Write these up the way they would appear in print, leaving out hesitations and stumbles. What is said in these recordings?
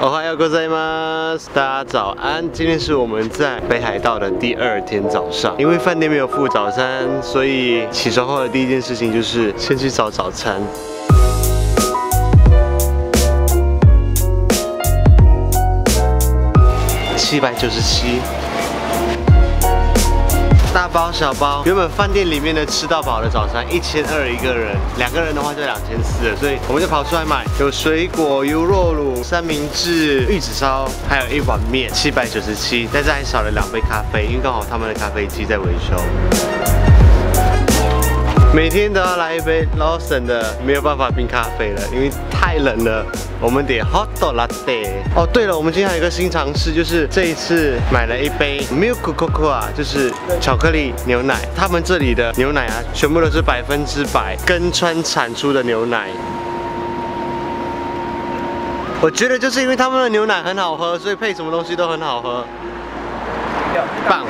おはようございます，大家早安。今天是我们在北海道的第2天早上，因为饭店没有附早餐，所以起床后的第一件事情就是先去找早餐。797。 大包小包，原本饭店里面的吃到饱的早餐1200一个人，2个人的话就2400了，所以我们就跑出来买，有水果、优酪乳、三明治、玉子烧，还有1碗面，797，但是还少了2杯咖啡，因为刚好他们的咖啡机在维修。 每天都要来一杯 Lawson 的，没有办法冰咖啡了，因为太冷了。我们点 Hot Latte。哦，对了，我们今天还有一个新尝试，就是这一次买了一杯 Milk Cocoa， 就是巧克力牛奶。他们这里的牛奶啊，全部都是100%根川产出的牛奶。我觉得就是因为他们的牛奶很好喝，所以配什么东西都很好喝。棒！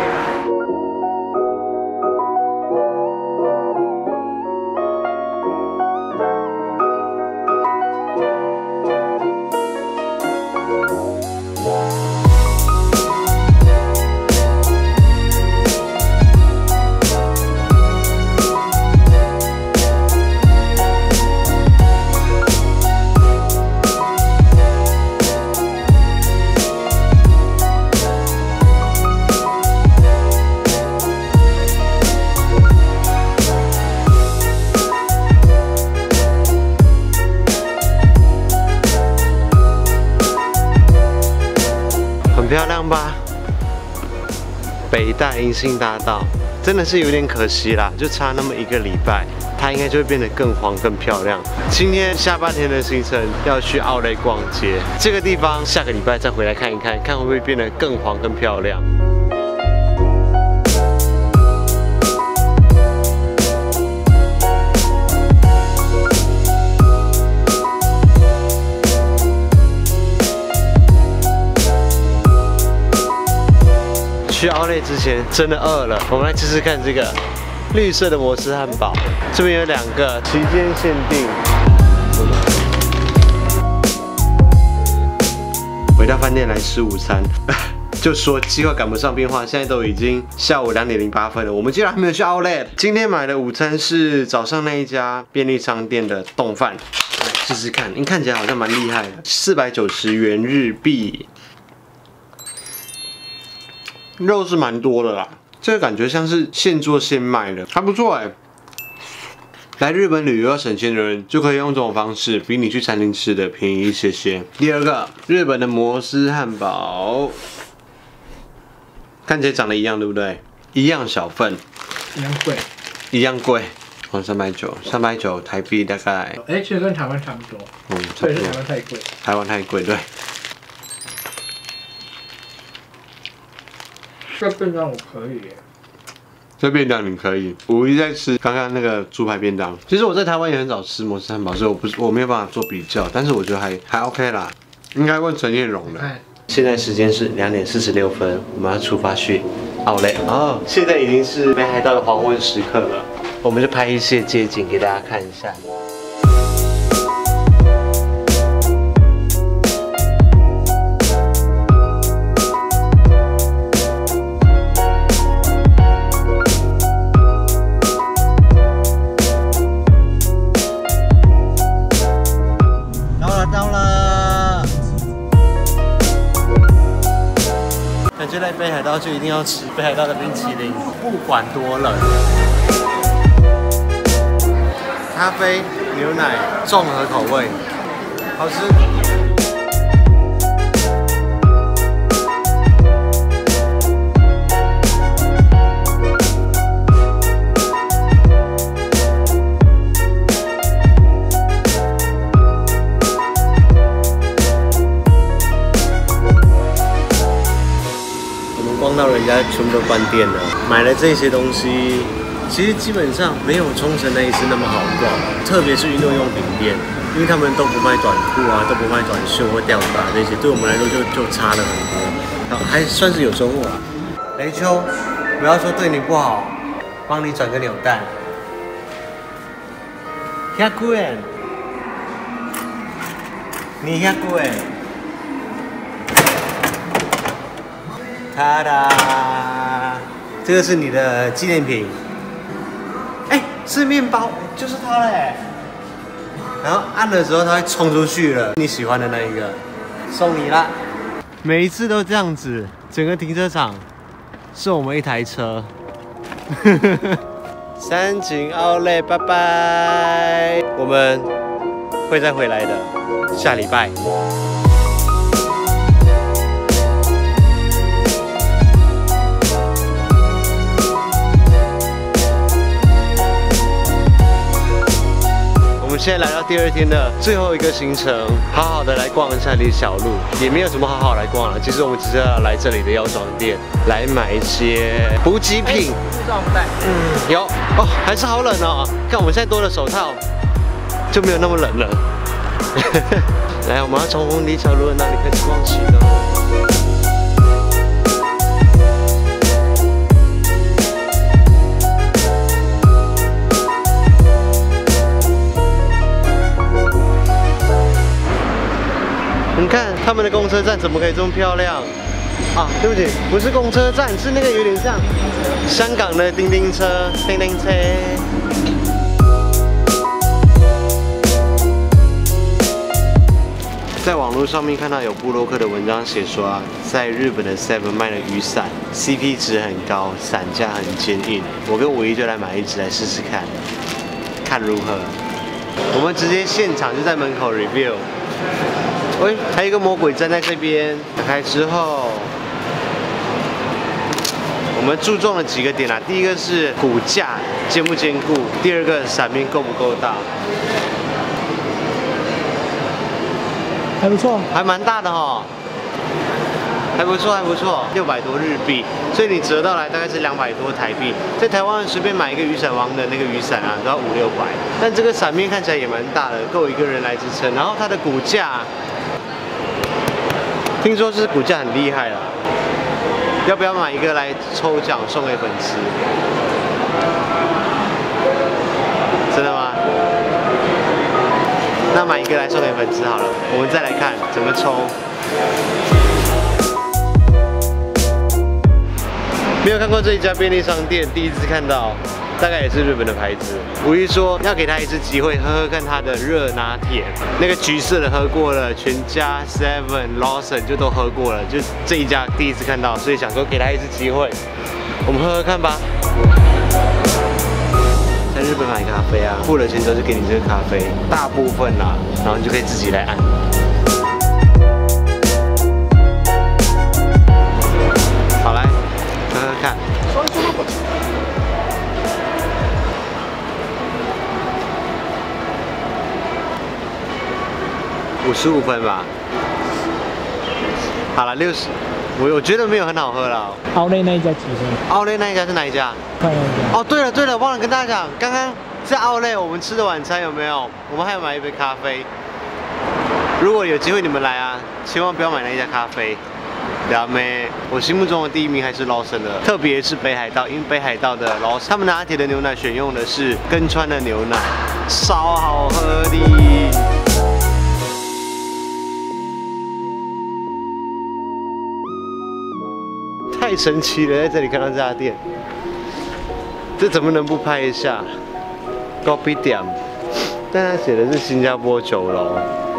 漂亮吧？北大银杏大道真的是有点可惜啦，就差那么1个礼拜，它应该就会变得更黄、更漂亮。今天下半天的行程要去奥莱逛街，这个地方下个礼拜再回来看一看，看会不会变得更黄、更漂亮。 去奥莱之前真的饿了，我们来吃吃看这个绿色的摩斯汉堡。这边有2个，期间限定。回到饭店来吃午餐，就说计划赶不上变化，现在都已经下午2点08分了，我们竟然还没有去奥莱。今天买的午餐是早上那一家便利商店的冻饭，来试试看，因为看起来好像蛮厉害的，490元日币。 肉是蛮多的啦，这个感觉像是现做现卖的，还不错哎。来日本旅游要省钱的人就可以用这种方式，比你去餐厅吃的便宜一些些。第2个，日本的摩斯汉堡，看起来长得一样，对不对？一样小份， 一样贵， 一样贵。哦，390台币大概， 其实跟台湾差不多。所以是台湾太贵。 台湾太贵，对。 这便当我可以耶， 这便当你可以，我一直在吃刚刚那个猪排便当。其实我在台湾也很少吃摩斯汉堡，所以我没有办法做比较，但是我觉得还 OK 啦。应该问陈彦荣的。现在时间是2点46分，我们要出发去奥莱。哦，现在已经是北海道的黄昏时刻了，我们就拍一些街景给大家看一下。 感觉来北海道就一定要吃北海道的冰淇淋，不管多冷。咖啡、牛奶综合口味，好吃。逛到人家全部都关店了，买了这些东西，其实基本上没有冲绳那一次那么好逛，特别是运动用品店，因为他们都不卖短裤啊，都不卖短袖或吊带这些，对我们来说就差了很多，好，还算是有收获啊。雷秋，不要说对你不好，帮你转个扭蛋100円，你100円。 哒哒，这个是你的纪念品。哎，是面包，就是它嘞。然后按的时候它会冲出去了，你喜欢的那一个，送你啦。每一次都这样子，整个停车场送我们一台车。三井奥莱，拜拜，我们会再回来的，下礼拜。我们现在来到第2天的最后一个行程，好好的来逛一下这里小路，也没有什么好好来逛了。其实我们只是要来这里的药妆店，来买一些补给品。护照不带？有哦，还是好冷哦。看我们现在多了手套，就没有那么冷了。来，我们要从红梨桥路的那里开始逛起了。你看他们的公车站怎么可以这么漂亮啊？对不起，不是公车站，是那个有点像香港的叮叮车，叮叮车。在网络上面看到有部落客的文章写说啊，在日本的 Seven 卖的雨伞 CP 值很高，伞架很坚硬。我跟5一就来买一支来试试看，看如何。我们直接现场就在门口 review。喂，还有一个魔鬼站在这边。打开之后，我们注重了几个点啊。第一个是骨架坚不坚固，第二个伞面够不够大。 还不错， 还蛮大的哈，还不错，还不错，600多日币，所以你折到来大概是200多台币。在台湾随便买一个雨伞王的那个雨伞啊，都要500-600，但这个伞面看起来也蛮大的，够一个人来支撑。然后它的骨架，听说是骨架很厉害啦，要不要买一个来抽奖送给粉丝？真的吗？那买一个来送给粉丝好了，我们再来看怎么抽。没有看过这一家便利商店，第一次看到，大概也是日本的牌子。5一说要给他一次机会，喝喝看他的热拿铁，那个橘色的喝过了，全家、Seven、Lawson 就都喝过了，就这一家第一次看到，所以想说给他一次机会，我们喝喝看吧。在日本买咖啡啊，付了钱之后就给你这个咖啡，大部分啦，然后你就可以自己来按。好，来喝喝看。55分吧。好了，60。我觉得没有很好喝了。 奥莱那一家几分？ 奥莱那一家是哪一家？哦，对了，忘了跟大家讲，刚刚在奥莱我们吃的晚餐有没有？我们还有买一杯咖啡。如果有机会你们来啊，千万不要买那一家咖啡。了没？我心目中的第1名还是劳森的，特别是北海道，因为北海道的劳森，他们拿铁的牛奶选用的是根川的牛奶，超好喝的。太神奇了，在这里看到这家店，这怎么能不拍一下 ？Kopi 店，但它写的是新加坡酒楼。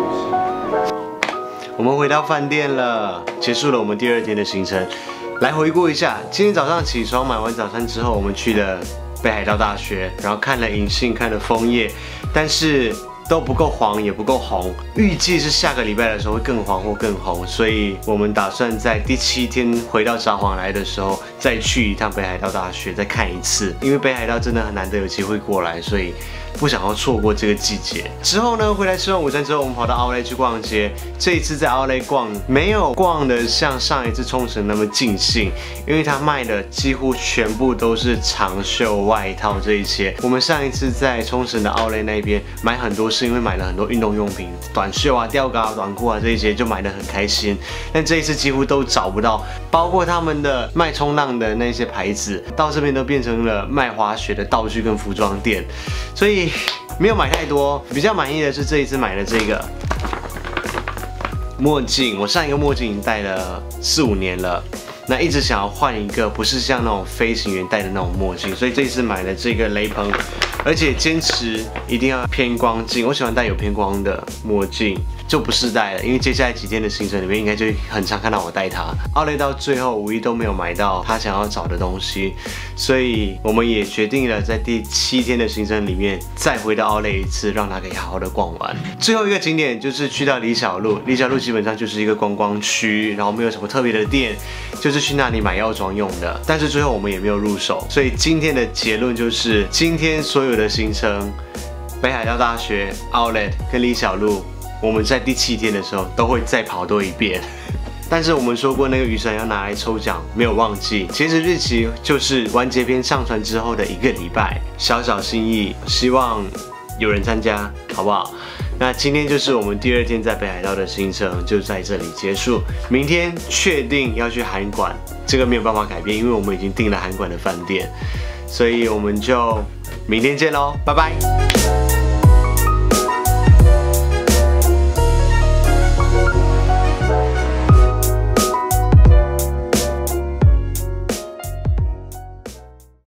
我们回到饭店了，结束了我们第2天的行程。来回顾一下，今天早上起床买完早餐之后，我们去了北海道大学，然后看了银杏，看了枫叶，但是都不够黄，也不够红。预计是下个礼拜的时候会更黄或更红，所以我们打算在第7天回到札幌来的时候，再去一趟北海道大学，再看一次。因为北海道真的很难得有机会过来，所以不想要错过这个季节。之后呢，回来吃完午餐之后，我们跑到奥莱去逛街。这一次在奥莱逛，没有逛的像上一次冲绳那么尽兴，因为它卖的几乎全部都是长袖外套这一些。我们上一次在冲绳的奥莱那边买很多，是因为买了很多运动用品，短袖啊、吊嘎、短裤啊这一些，就买得很开心。但这一次几乎都找不到，包括他们的卖冲浪的那些牌子，到这边都变成了卖滑雪的道具跟服装店，所以没有买太多。比较满意的是这一次买的这个墨镜，我上一个墨镜已经戴了4-5年了， 那一直想要换一个不是像那种飞行员戴的那种墨镜，所以这一次买了这个雷朋，而且坚持一定要偏光镜，我喜欢戴有偏光的墨镜，就不试戴了，因为接下来几天的行程里面应该就很常看到我戴它。奥莱到最后5一都没有买到他想要找的东西，所以我们也决定了在第7天的行程里面再回到奥莱一次，让他可以好好的逛完。最后一个景点就是去到李小璐，李小璐基本上就是一个观光区，然后没有什么特别的店，就是去那里买药妆用的。但是最后我们也没有入手，所以今天的结论就是，今天所有的行程，北海道大学、Outlet 跟李小璐，我们在第7天的时候都会再跑多一遍。但是我们说过那个雨伞要拿来抽奖，没有忘记。截止日期就是完结篇上传之后的1个礼拜，小小心意，希望有人参加，好不好？那今天就是我们第2天在北海道的行程，就在这里结束。明天确定要去函馆，这个没有办法改变，因为我们已经订了函馆的饭店，所以我们就明天见喽，拜拜。